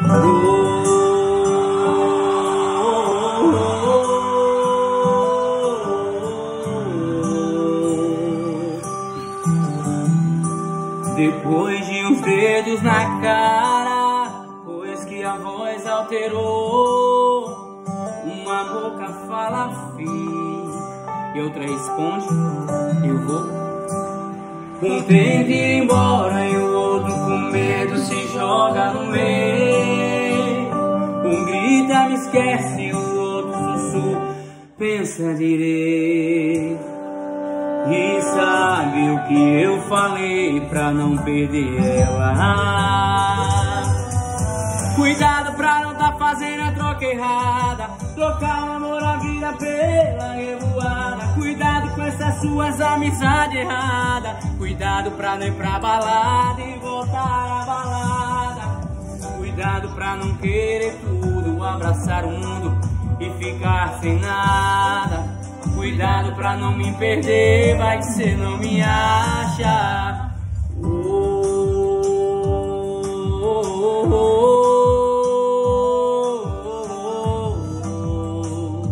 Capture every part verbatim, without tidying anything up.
Depois de uns dedos na cara, pois que a voz alterou, uma boca fala fim e outra responde, eu vou. Um tenta ir embora e o outro com medo se joga no meio. Um grita, me esquece e o outro sussurra, pensa direito. E sabe o que eu falei pra não perder ela? Cuidado pra não tá fazendo a troca errada, trocar o amor, a vida pela revoada. Cuidado com essas suas amizades erradas, cuidado pra não ir pra balada e voltar à balada. Cuidado pra não querer tudo, abraçar o mundo e ficar sem nada. Cuidado pra não me perder, vai que cê não me acha. Oh, oh, oh, oh,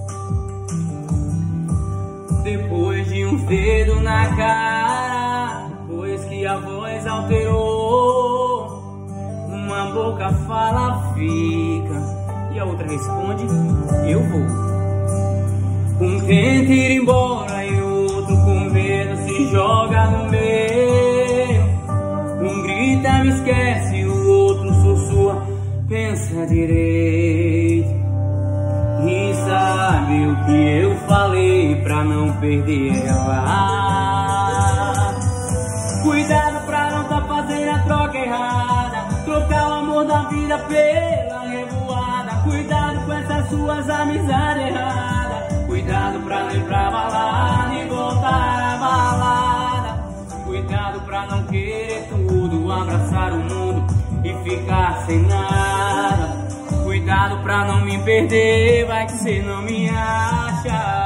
oh. Depois de uns dedos na cara, depois que a voz alterou, uma boca fala fica e a outra responde, eu vou. Um tenta ir embora e o outro com medo se joga no meio. Um grita, me esquece e o outro sussurra, pensa direito. E sabe o que eu falei pra não perder ela? Cuidado pra não tá fazendo a troca errada, trocar o amor da vida pela revoada. Cuidado com essas suas amizades erradas, cuidado pra não ir pra balada e voltar à balada. Cuidado pra não querer tudo, abraçar o mundo e ficar sem nada. Cuidado pra não me perder, vai que cê não me acha.